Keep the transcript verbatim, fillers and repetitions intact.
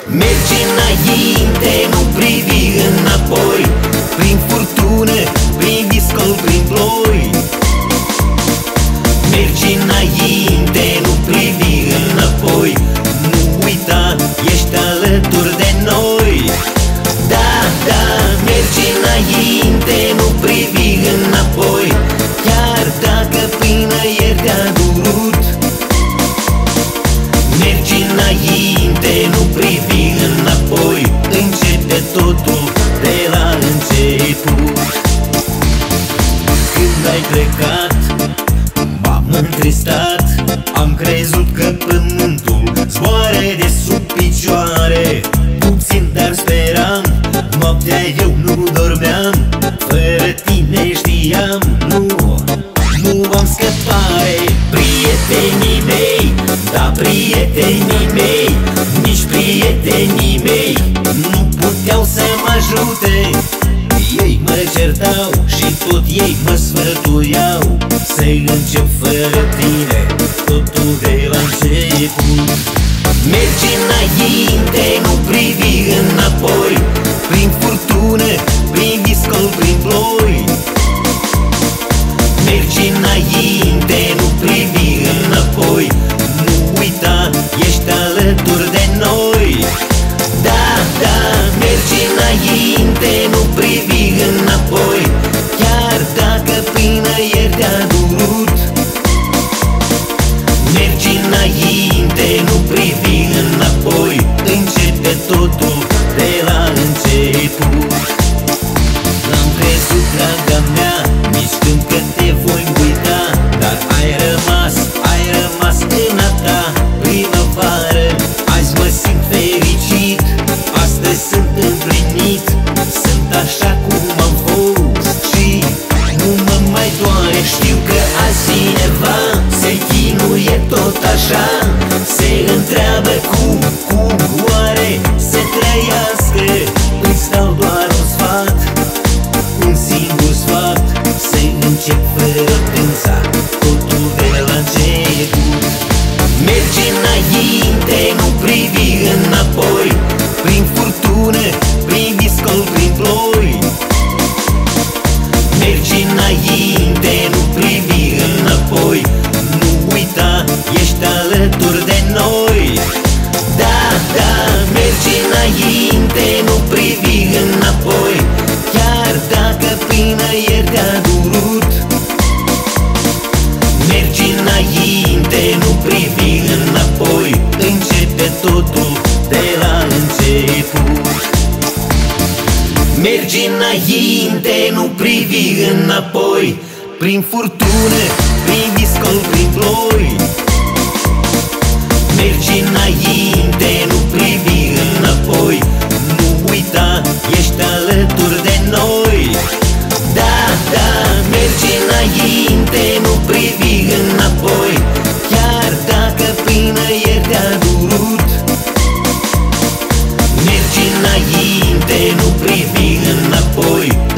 Mergi înainte, nu privi înapoi, prin furtună, prin viscol, prin ploi. Mergi înainte, nu privi înapoi, nu uita, ești alături de noi. Da, da, mergi înainte, nu privi înapoi, chiar dacă până ieri te-a durut. Mergi înainte, nu privi înapoi, începe totul de la început. Când ai plecat, m-am întristat, am crezut că pământul zboare de sub picioare. Puțin, dar speram, noaptea eu nu dormeam, fără tine știam, nu, nu am scăpare. Prietenii mei, da, prietenii mei, nici prietenii mei nu puteau să mă ajute. Ei mă certau și tot ei mă sfătuiau să încep fără tine totul de la început. Mergi înainte, nu privi înapoi, prin furtună, prin viscol, prin ploi. Mergi înainte, nu privi înapoi, nu uita, ești alături de noi. Da, da, mergi înainte, nu privi înapoi, chiar dacă până ieri te-a durut. Mergi înainte, nu privi înapoi, începe totul de la început. N-am crezut, draga mea, nici când că te voi uita, dar ai rămas, ai rămas în a ta primăvară. Azi mă simt fericit, astăzi sunt împlinit, sunt așa cum am fost și nu mă mai doare. Știu că azi cineva se chinuie tot așa, se întreabă cum, cum oare să trăiască. Îți dau doar un sfat, un singur sfat, să încep fără tânța totul de la început. Mergi înainte, nu privi înapoi, prin furtună, prin viscol, prin ploi. Mergi înainte, nu privi înapoi, nu uita, ești alături de noi. Da, da, mergi înainte, nu privi înapoi, chiar dacă până ieri te-a durut. Mergi înainte, nu privi înapoi, începe totul de la început. Mergi înainte, nu privi înapoi, prin furtună, prin viscol, prin ploi. Mergi înainte, nu privi înapoi, nu uita, ești alături de noi. Da, da, mergi înainte, nu privi înapoi, chiar dacă până ieri te-a durut. Mergi înainte, nu privi înapoi,